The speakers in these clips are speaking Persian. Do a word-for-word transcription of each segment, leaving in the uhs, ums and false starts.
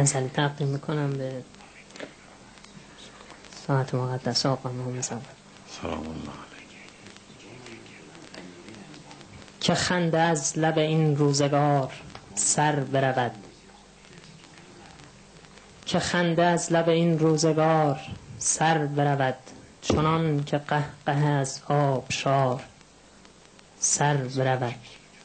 غزل تقدیم میکنم به ساعت مقدس آقا محمد سلام الله علیه. که خنده از لب این روزگار سر برود، که خنده از لب این روزگار سر برود، چنان که قهقه از آبشار سر برود.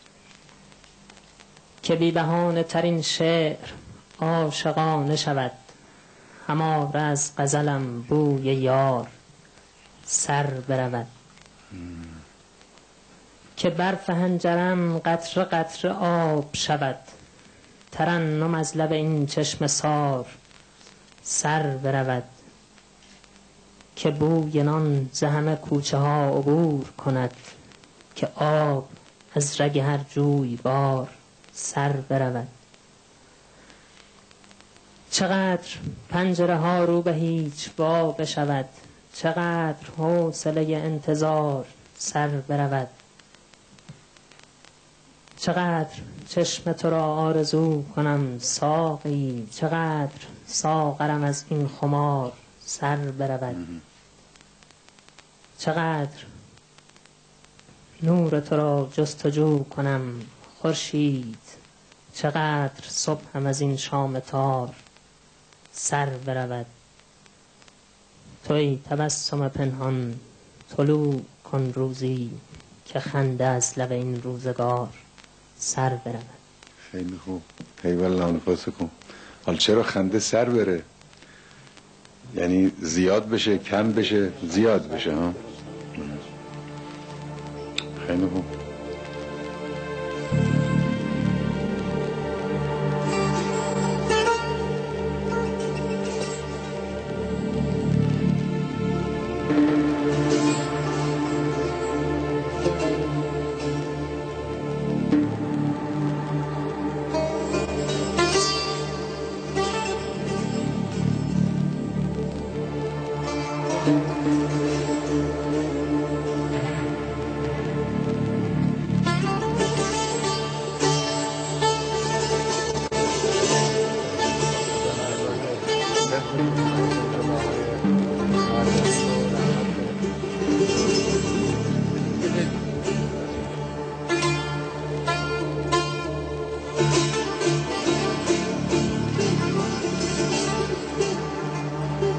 که بی بهانه ترین شعر عاشقانه شود، هماره از غزلم بوی یار سر برود. که برف هنجرم قطره قطره آب شود، ترنم از لب این چشم سار سر برود. که بوی نان ز همه کوچه ها عبور کند، که آب از رگ هر جوی بار سر برود. چقدر پنجره ها رو به هیچ وا بشود، چقدر حوصله انتظار سر برود. چقدر چشم تو را آرزو کنم ساقی، چقدر ساغرم از این خمار سر برود. چقدر نور تو را جستجو کنم خورشید، چقدر صبحم از این شام تار سر برود. توی تبسم پنهان طلوع کن روزی، که خنده از لب این روزگار سر برود. خیلی خوب. ایوالله انفاسکم. حالا چرا خنده سر بره؟ یعنی زیاد بشه، کم بشه، زیاد بشه ها؟ خیلی خوب.